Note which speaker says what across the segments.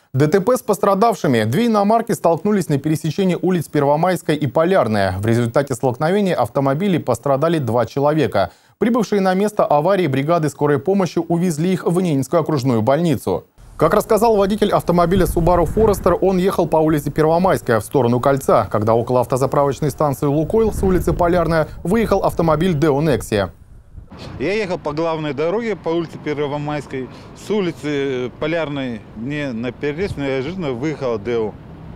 Speaker 1: ДТП с пострадавшими. Две иномарки столкнулись на пересечении улиц Первомайская и Полярная. В результате столкновения автомобилей пострадали 2 человека. Прибывшие на место аварии бригады скорой помощи увезли их в Ненецкую окружную больницу. Как рассказал водитель автомобиля Subaru Forester, он ехал по улице Первомайская в сторону Кольца, когда около автозаправочной станции «Лукойл» с улицы Полярная выехал автомобиль Deo Nexia.
Speaker 2: Я ехал по главной дороге, по улице Первомайской. С улицы Полярной мне на перерез неожиданно выехал Deo.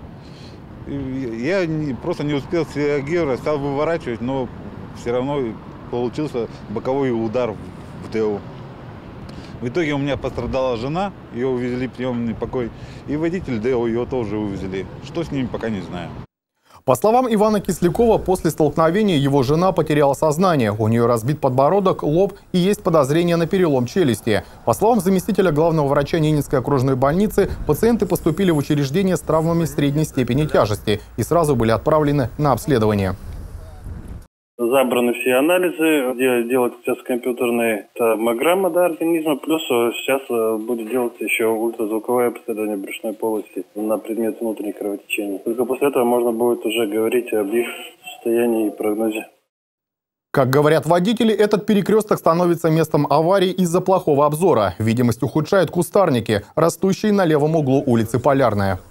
Speaker 2: Я просто не успел среагировать, стал выворачивать, но все равно получился боковой удар в Deo. В итоге у меня пострадала жена, ее увезли в приемный покой, и водитель Deo ее тоже увезли. Что с ними, пока не знаю.
Speaker 1: По словам Ивана Кислякова, после столкновения его жена потеряла сознание. У нее разбит подбородок, лоб и есть подозрение на перелом челюсти. По словам заместителя главного врача Ненецкой окружной больницы, пациенты поступили в учреждение с травмами средней степени тяжести и сразу были отправлены на обследование.
Speaker 3: Забраны все анализы, делать сейчас компьютерная томограмма организма, плюс сейчас будет делаться еще ультразвуковое обследование брюшной полости на предмет внутренних кровотечений. Только после этого можно будет уже говорить об их состоянии и прогнозе.
Speaker 1: Как говорят водители, этот перекресток становится местом аварии из-за плохого обзора. Видимость ухудшают кустарники, растущие на левом углу улицы Полярная.